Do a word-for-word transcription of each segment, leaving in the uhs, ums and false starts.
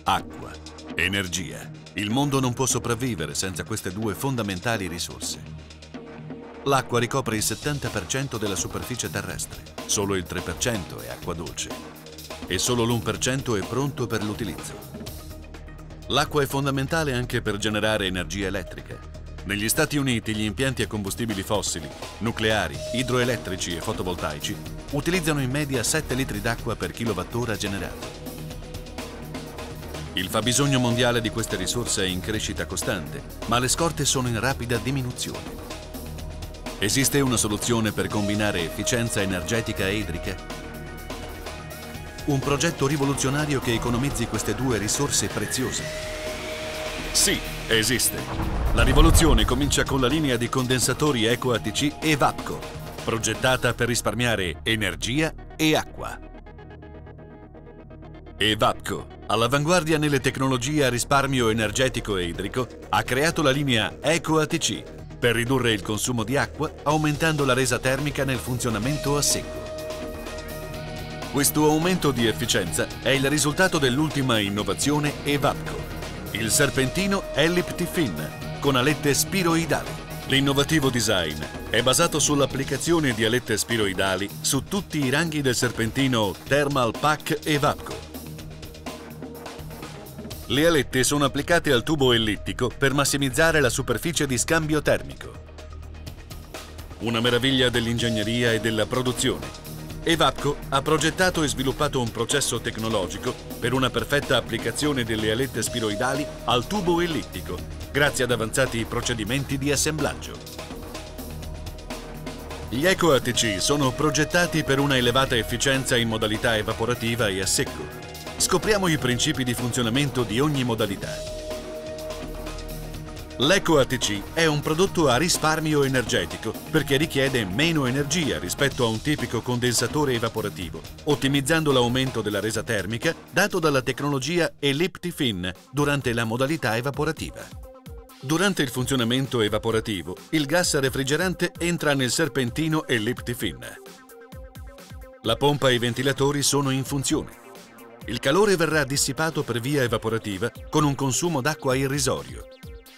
Acqua, energia. Il mondo non può sopravvivere senza queste due fondamentali risorse. L'acqua ricopre il settanta per cento della superficie terrestre, solo il tre per cento è acqua dolce e solo l'uno per cento è pronto per l'utilizzo. L'acqua è fondamentale anche per generare energia elettrica. Negli Stati Uniti gli impianti a combustibili fossili, nucleari, idroelettrici e fotovoltaici utilizzano in media sette litri d'acqua per kilowattora generato. Il fabbisogno mondiale di queste risorse è in crescita costante, ma le scorte sono in rapida diminuzione. Esiste una soluzione per combinare efficienza energetica e idrica? Un progetto rivoluzionario che economizzi queste due risorse preziose? Sì, esiste. La rivoluzione comincia con la linea di condensatori EcoATC Evapco, progettata per risparmiare energia e acqua. Evapco, all'avanguardia nelle tecnologie a risparmio energetico e idrico, ha creato la linea EcoATC per ridurre il consumo di acqua aumentando la resa termica nel funzionamento a secco. Questo aumento di efficienza è il risultato dell'ultima innovazione Evapco, il serpentino Ellipti-Fin con alette spiroidali. L'innovativo design è basato sull'applicazione di alette spiroidali su tutti i ranghi del serpentino Thermal Pack Evapco. Le alette sono applicate al tubo ellittico per massimizzare la superficie di scambio termico. Una meraviglia dell'ingegneria e della produzione. Evapco ha progettato e sviluppato un processo tecnologico per una perfetta applicazione delle alette spiroidali al tubo ellittico, grazie ad avanzati procedimenti di assemblaggio. Gli EcoATC sono progettati per una elevata efficienza in modalità evaporativa e a secco. Scopriamo i principi di funzionamento di ogni modalità. L'EcoATC è un prodotto a risparmio energetico perché richiede meno energia rispetto a un tipico condensatore evaporativo, ottimizzando l'aumento della resa termica dato dalla tecnologia Ellipti-Fin durante la modalità evaporativa. Durante il funzionamento evaporativo, il gas refrigerante entra nel serpentino Ellipti-Fin. La pompa e i ventilatori sono in funzione. Il calore verrà dissipato per via evaporativa con un consumo d'acqua irrisorio.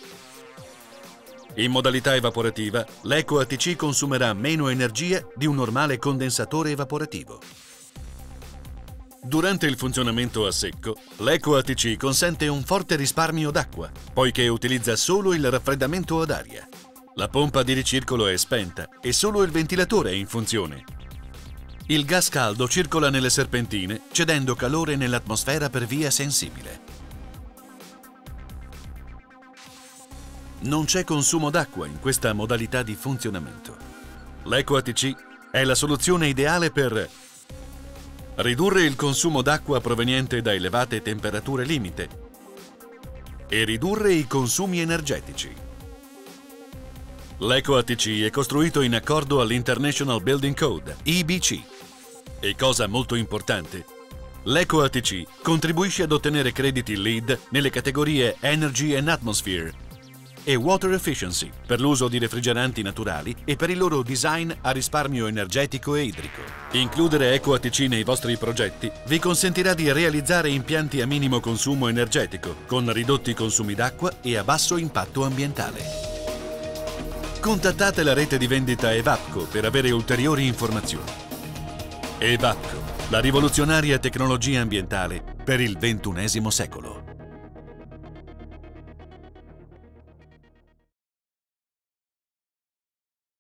In modalità evaporativa, l'EcoATC consumerà meno energia di un normale condensatore evaporativo. Durante il funzionamento a secco, l'EcoATC consente un forte risparmio d'acqua, poiché utilizza solo il raffreddamento ad aria. La pompa di ricircolo è spenta e solo il ventilatore è in funzione. Il gas caldo circola nelle serpentine, cedendo calore nell'atmosfera per via sensibile. Non c'è consumo d'acqua in questa modalità di funzionamento. L'EcoATC è la soluzione ideale per ridurre il consumo d'acqua proveniente da elevate temperature limite e ridurre i consumi energetici. L'EcoATC è costruito in accordo all'International Building Code, I B C. E cosa molto importante, l'EcoATC contribuisce ad ottenere crediti LEED nelle categorie Energy and Atmosphere e Water Efficiency per l'uso di refrigeranti naturali e per il loro design a risparmio energetico e idrico. Includere EcoATC nei vostri progetti vi consentirà di realizzare impianti a minimo consumo energetico, con ridotti consumi d'acqua e a basso impatto ambientale. Contattate la rete di vendita Evapco per avere ulteriori informazioni. Evapco, la rivoluzionaria tecnologia ambientale per il ventunesimo secolo.